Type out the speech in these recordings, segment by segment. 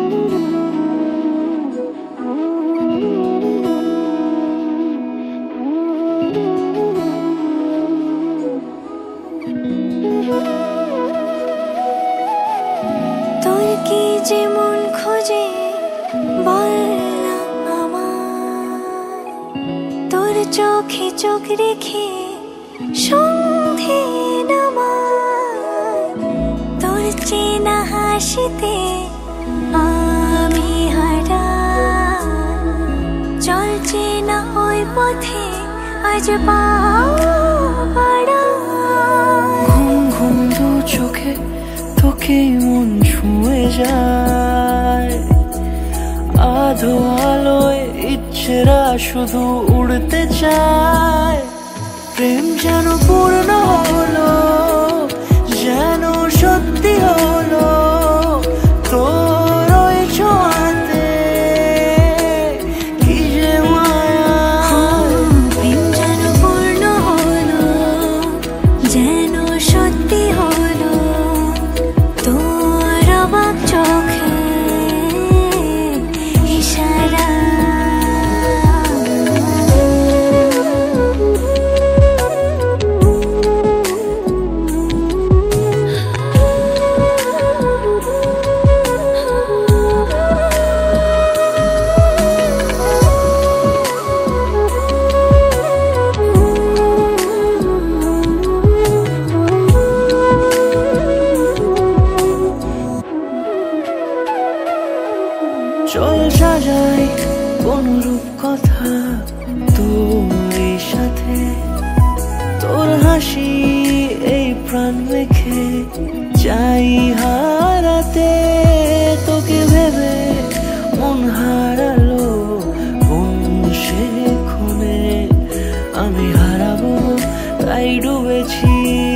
তোর কি যে মন খোঁজে বল না আমায়, তোর চোখে চোখ রেখে সন্ধে নামায়, তোর চেনা হাসিতে আমি হারাই, চল চেনা ওই পথে আজ পা বাড়াই। ঘুম ঘুম দু চোখে তোকে মন ছুঁয়ে যায়, আধো আলোয় ইচ্ছেরা শুধু উড়তে চায়। প্রেম যেন পূর্ণ হলো, যেন সত্যি হলো তোর ওই ছোঁয়াতে, কি যে মায়া। প্রেম যেন পূর্ণ হলো, যেন সত্যি হলো তোর অবাক চোখে ইশারা। চল সাজাই কোন রূপ কথা তোর সাথে, তোর হাসি এই প্রাণ রেখে চাই হারাতে। তোকে ভেবে মন হারালো কোন সে খুনে, আমি হারাবো তাই ডুবেছি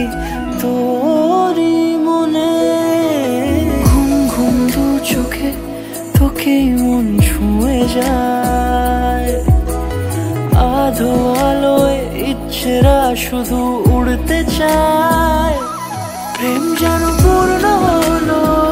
তোরই মনে। ঘুম ঘুম দু চোখে তোকে মন ছুঁয়ে যায়, আধো আলোয় ইচ্ছেরা শুধু উড়তে চায়। প্রেম যেন পূর্ণ হলো,